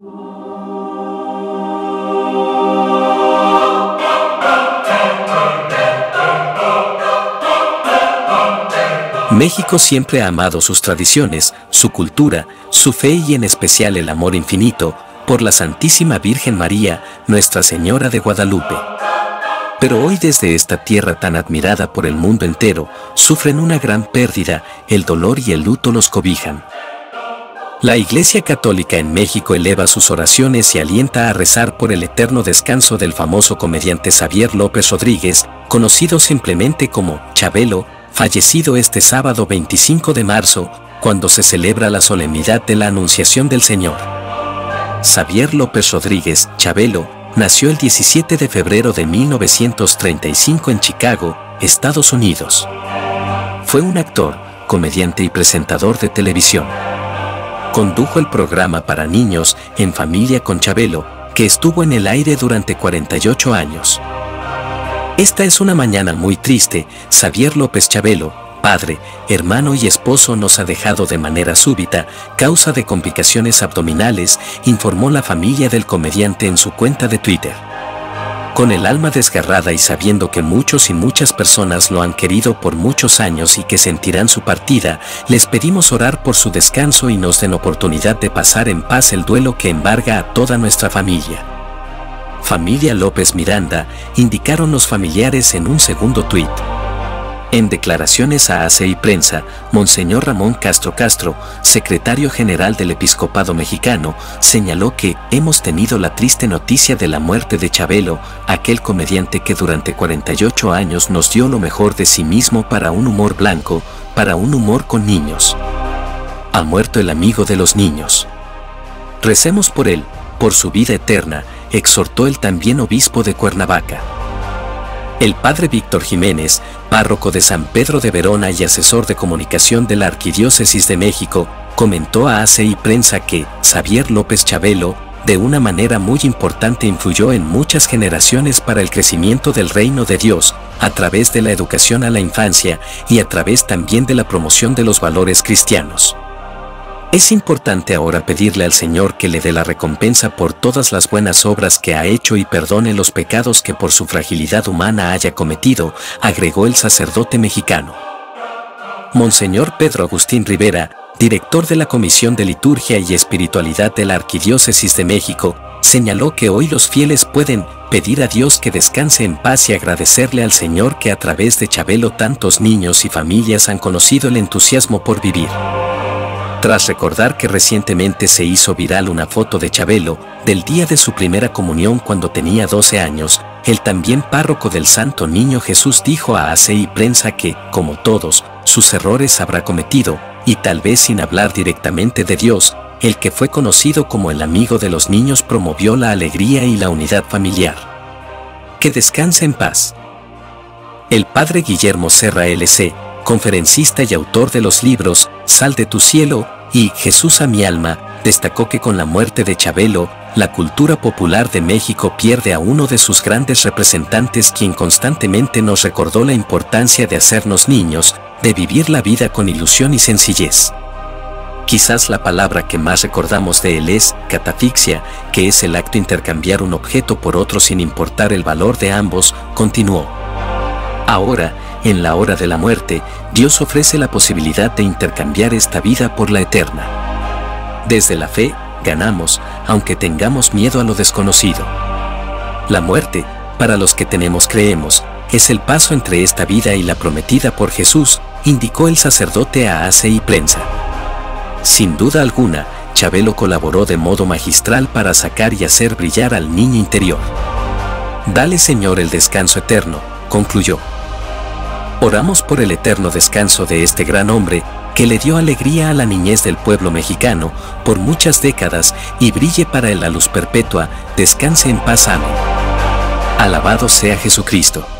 México siempre ha amado sus tradiciones, su cultura, su fe y en especial el amor infinito por la Santísima Virgen María, Nuestra Señora de Guadalupe. Pero hoy desde esta tierra tan admirada por el mundo entero, sufren una gran pérdida, el dolor y el luto los cobijan. La Iglesia Católica en México eleva sus oraciones y alienta a rezar por el eterno descanso del famoso comediante Xavier López Rodríguez, conocido simplemente como Chabelo, fallecido este sábado 25 de marzo, cuando se celebra la solemnidad de la Anunciación del Señor. Xavier López Rodríguez, Chabelo, nació el 17 de febrero de 1935 en Chicago, Estados Unidos. Fue un actor, comediante y presentador de televisión. Condujo el programa para niños En Familia con Chabelo, que estuvo en el aire durante 48 años. Esta es una mañana muy triste. Xavier López Chabelo, padre, hermano y esposo, nos ha dejado de manera súbita, causa de complicaciones abdominales, informó la familia del comediante en su cuenta de Twitter. Con el alma desgarrada y sabiendo que muchos y muchas personas lo han querido por muchos años y que sentirán su partida, les pedimos orar por su descanso y nos den oportunidad de pasar en paz el duelo que embarga a toda nuestra familia. Familia López Miranda, indicaron los familiares en un segundo tuit. En declaraciones a ACI Prensa, Monseñor Ramón Castro Castro, secretario general del Episcopado Mexicano, señaló que hemos tenido la triste noticia de la muerte de Chabelo, aquel comediante que durante 48 años nos dio lo mejor de sí mismo para un humor blanco, para un humor con niños. Ha muerto el amigo de los niños. Recemos por él, por su vida eterna, exhortó el también obispo de Cuernavaca. El padre Víctor Jiménez, párroco de San Pedro de Verona y asesor de comunicación de la Arquidiócesis de México, comentó a ACI Prensa que Xavier López Chabelo, de una manera muy importante, influyó en muchas generaciones para el crecimiento del reino de Dios, a través de la educación a la infancia y a través también de la promoción de los valores cristianos. Es importante ahora pedirle al Señor que le dé la recompensa por todas las buenas obras que ha hecho y perdone los pecados que por su fragilidad humana haya cometido, agregó el sacerdote mexicano. Monseñor Pedro Agustín Rivera, director de la Comisión de Liturgia y Espiritualidad de la Arquidiócesis de México, señaló que hoy los fieles pueden pedir a Dios que descanse en paz y agradecerle al Señor que a través de Chabelo tantos niños y familias han conocido el entusiasmo por vivir. Tras recordar que recientemente se hizo viral una foto de Chabelo, del día de su primera comunión cuando tenía 12 años, el también párroco del Santo Niño Jesús dijo a ACI Prensa que, como todos, sus errores habrá cometido, y tal vez sin hablar directamente de Dios, el que fue conocido como el amigo de los niños promovió la alegría y la unidad familiar. Que descanse en paz. El padre Guillermo Serra LC, conferencista y autor de los libros Sal de tu cielo y Jesús a mi alma, destacó que con la muerte de Chabelo, la cultura popular de México pierde a uno de sus grandes representantes, quien constantemente nos recordó la importancia de hacernos niños, de vivir la vida con ilusión y sencillez. Quizás la palabra que más recordamos de él es catafixia, que es el acto de intercambiar un objeto por otro sin importar el valor de ambos, continuó. Ahora, en la hora de la muerte, Dios ofrece la posibilidad de intercambiar esta vida por la eterna. Desde la fe, ganamos, aunque tengamos miedo a lo desconocido. La muerte, para los que tenemos creemos, es el paso entre esta vida y la prometida por Jesús, indicó el sacerdote a ACI Prensa. Sin duda alguna, Chabelo colaboró de modo magistral para sacar y hacer brillar al niño interior. Dale, Señor, el descanso eterno, concluyó. Oramos por el eterno descanso de este gran hombre, que le dio alegría a la niñez del pueblo mexicano por muchas décadas y brille para él la luz perpetua. Descanse en paz. Amén. Alabado sea Jesucristo.